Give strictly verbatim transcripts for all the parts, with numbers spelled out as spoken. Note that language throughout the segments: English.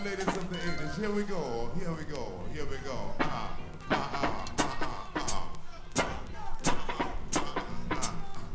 ladies of the eighties. Here we go, here we go, here we go. Ah, ah, ah, ah, ah, ah.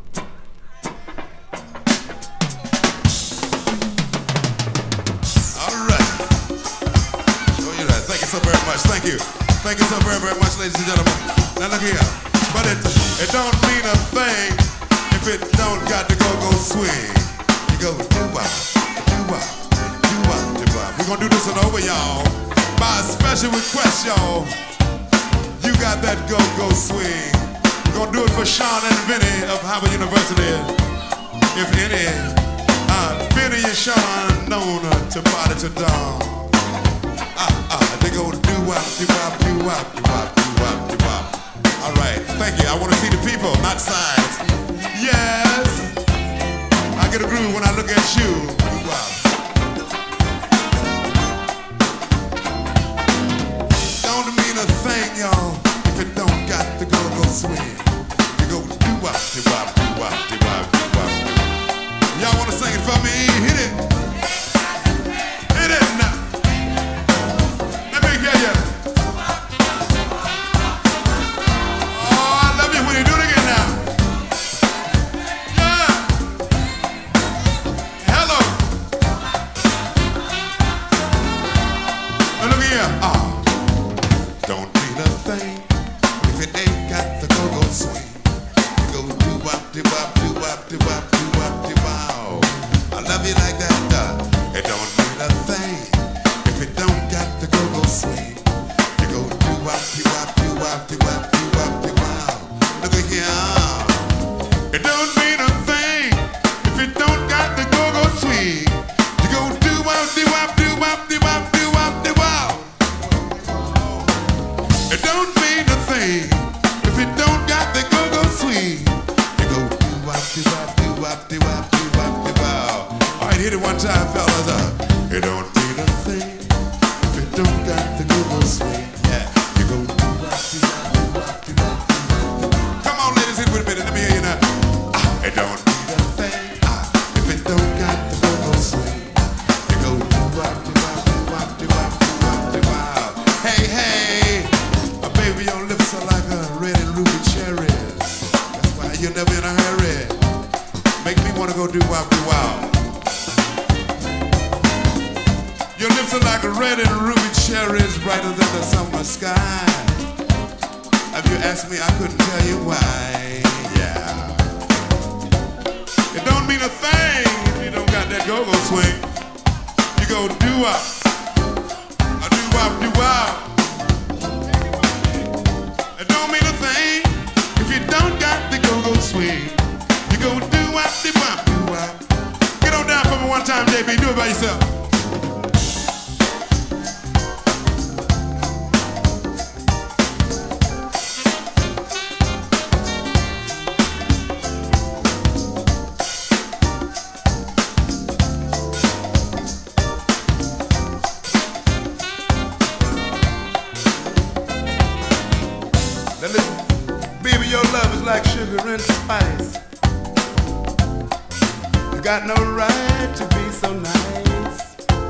All right. Show you that. Thank you so very much. Thank you. Thank you so very, very much, ladies and gentlemen. Now look here. But it, it don't mean a thing if it don't got the go-go swing. You go do-wop, do-wop, do-wop, do-wop. We're gonna do this one over, y'all. By a special request, y'all. You got that go-go swing. We're gonna do it for Sean and Vinny of Howard University. If any, uh, Vinny and Sean known uh, to party to dawn. Ah, ah, they go do-wop, do-wop, do-wop, do-wop, do-wop, do-wop. All right, thank you. I want to see the people, not signs. Yes, I get a groove when I look at you. Wow. Don't mean a thing, y'all, if it don't got the go-go swing. You go do-wop, do-wop, do-wop, do-wop, do-wop. Y'all want to sing it for me? Hit it. Hit it now. Let me hear you. Don't mean a thing if it ain't got the go-go swing. You go do-wop, do-wop, do-wop, do-wop, do-wop, do-wop. I love you like that. Uh. It don't mean a thing if it don't got the go-go swing. You go do-wop, do-wop, do-wop, do-wop, do-wop, do-wop. Look at here. It don't mean a thing if it don't got the go-go swing. You go do-wop, do-wop, do-wop, do-wop, do-wop, do-wop. It don't mean a thing if it don't got the go-go swing. You go do-wop, do-wop, do-wop, do-wop, do-wop, do-wop. All right, hit it one time, fellas. Uh, it don't mean a thing if it don't got the go-go swing. Yeah, you go do-wop, do-wop, do-wop, do-wop, do-wop. Come on, ladies, hit it with a minute. Let me hear you now. Ah, it don't mean a thing ah, if it don't got the go-go swing. You go do-wop, do-wop, do-wop, do-wop, do-wop, do-wop. Hey, hey. Baby, your lips are like a red and ruby cherries. That's why you're never in a hurry. Make me wanna go do-wop, do-wop. Your lips are like a red and ruby cherries, brighter than the summer sky. If you asked me, I couldn't tell you why. Yeah. It don't mean a thing if you don't got that go-go swing. You go do-wop, a do-wop, do-wop. It don't mean a thing if you don't got the go-go swing. You go do-wop, do-wop, do-wop. Get on down for me one time, J B. Do it by yourself. Now listen, baby, your love is like sugar and spice. You got no right to be so nice.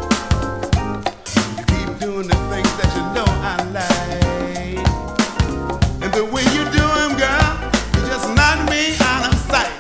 You keep doing the things that you know I like. And the way you do them, girl, you just knock me out of sight.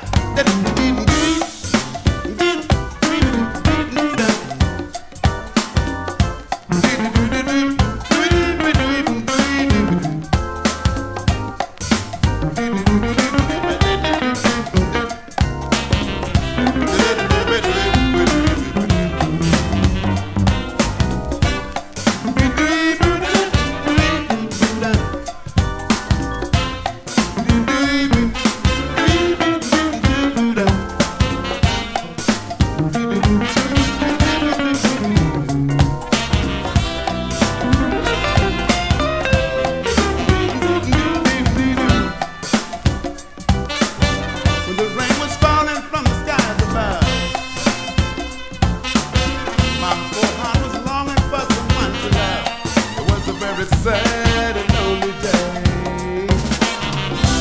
Sad and lonely day.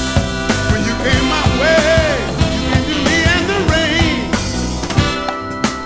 When you came my way, you came to me in the rain.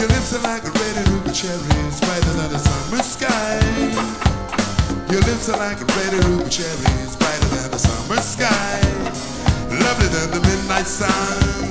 Your lips are like red ruby cherries, brighter than the summer sky. Your lips are like red ruby cherries, brighter than the summer sky, lovely than the midnight sun.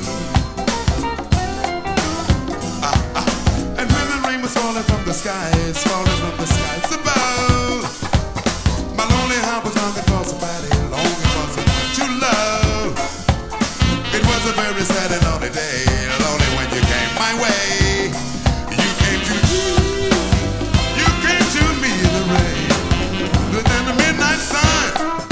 Ah, ah. And when the rain was falling from the skies, falling from the skies above, my lonely heart was longing for somebody, longing for someone to love. It was a very sad and lonely day, lonely when you came my way. You came to me, you came to me in the rain, within the midnight sun.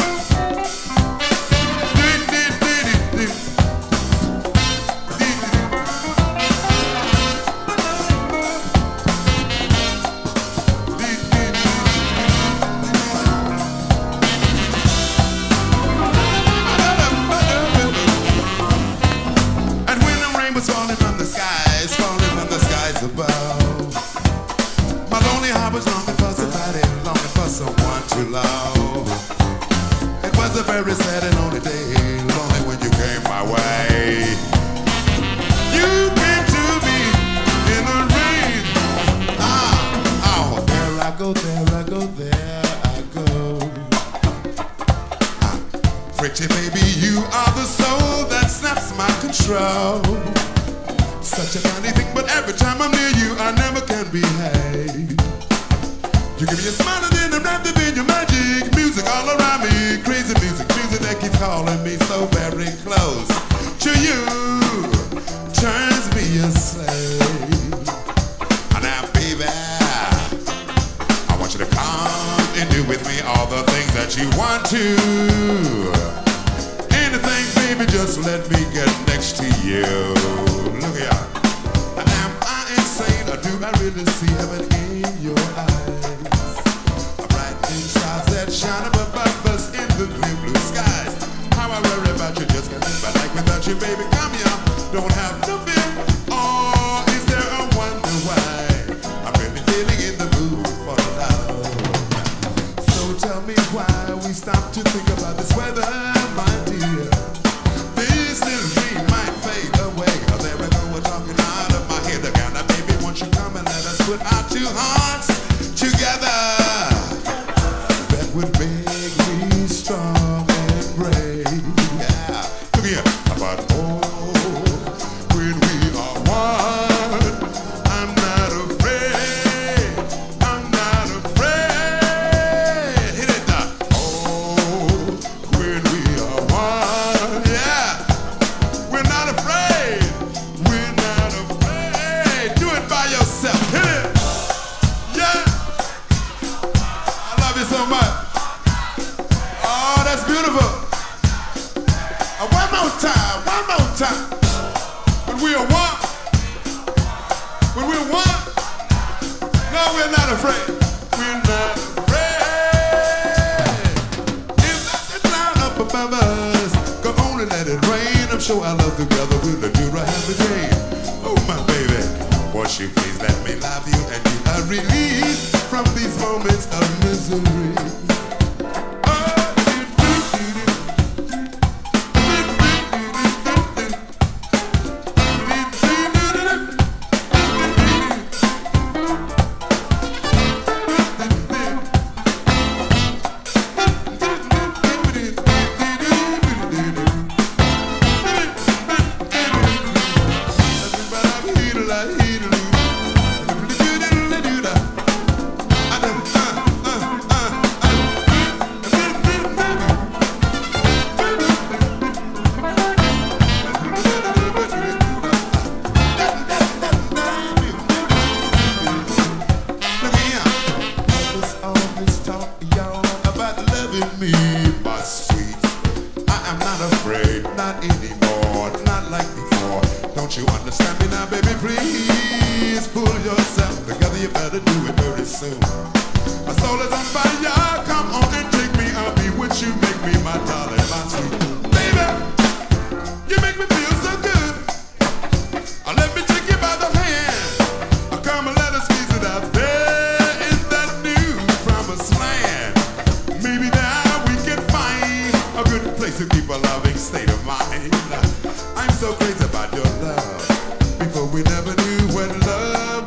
Falling from the skies, falling from the skies above. My lonely heart was longing for somebody, longing for someone to love. It was a very sad and lonely day, lonely when you came my way. You came to me in the rain. Ah, oh, there I go, there I go, there I go. Ah, pretty baby, you are the soul that snaps my control. Such a funny thing, but every time I'm near you, I never can behave. You give me a smile and then I'm wrapped up in your magic. Music all around me, crazy music, music that keeps calling me so very close to you. Turns me a slave. And now, baby, I want you to come and do with me all the things that you want to. Anything, baby, just let me get next to you. Look here. Am I insane or do I really see heaven in your eyes? A bright new stars that shine above us in the clear blue skies. How I worry about you, just can't live my life without you, baby. Come here, don't have no fear. Or is there a wonder why I'm really feeling in the mood for love? So tell me why we stop to think about this weather, my dear. This little dream might fade away. Oh, there we go, we're talking out of my head again. Now, baby, won't you come and let us put our two hearts together? That would make me strong and brave. Yeah, look here. But oh, when we are one, I'm not afraid. I'm not afraid. Hit it now. Oh, when we are one, yeah. We're not afraid. We're not afraid. Do it by yourself. Hit it. Yeah. I love you so much. Oh, that's beautiful. Uh, one more time. One more time. When we are one. When we're one. No, we're not afraid. We're not afraid. If there's a cloud up above us, come on and let it rain. I'm sure our love together will endure a happy day. Oh, my baby, won't you please let me love you and be a release from these moments of misery. Me, my sweet, I am not afraid, not anymore, not like before. Don't you understand me now, baby? Please pull yourself together. You better do it very soon. My soul is on fire. Come on and take me. I'll be with you. Make me my darling, my sweet baby. You make me feel so good. Uh, let me take you by the hand. Uh, come and let us visit out there in that new promised land. Maybe there we can find a good place to keep a loving state of mind. I'm so crazy about your love. Before we never knew what love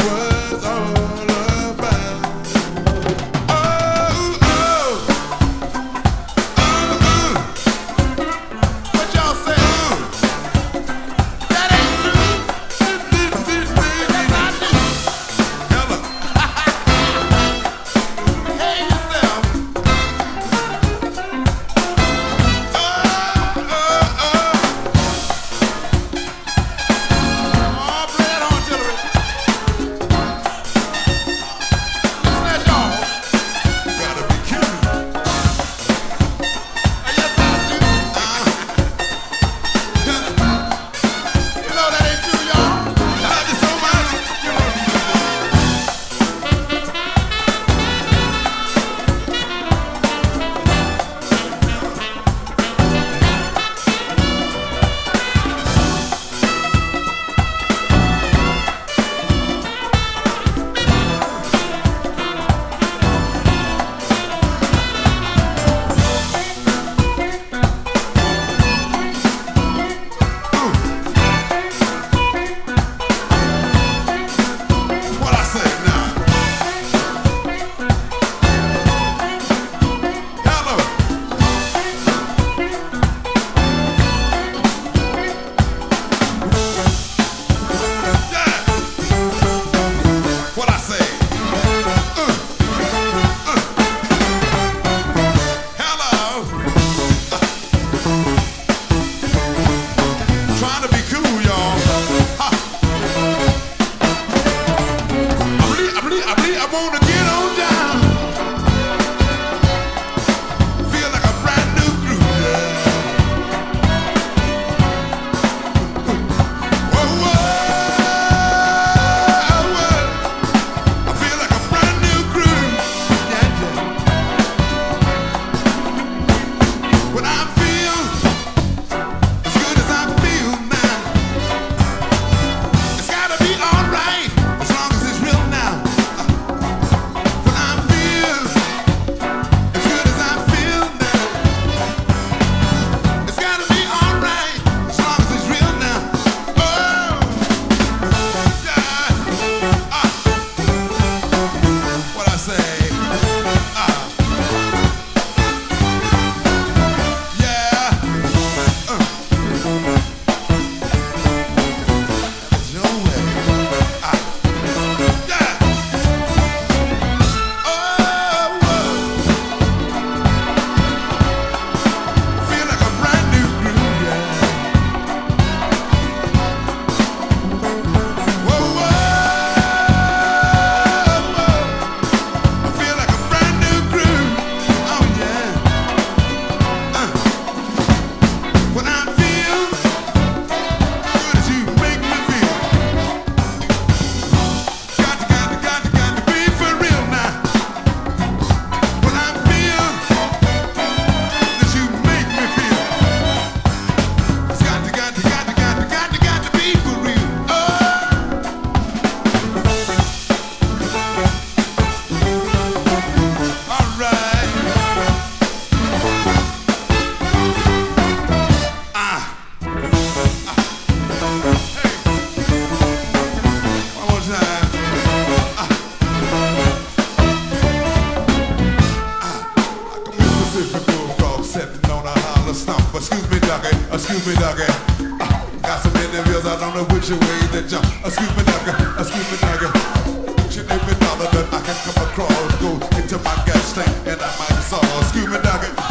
excuse me, doggy. Uh, got so many bills, I don't know which way to jump. Excuse me, doggy, excuse me, doggy. Should they be bothered that I can come across, go into my gas tank and I might saw. Excuse me, doggy.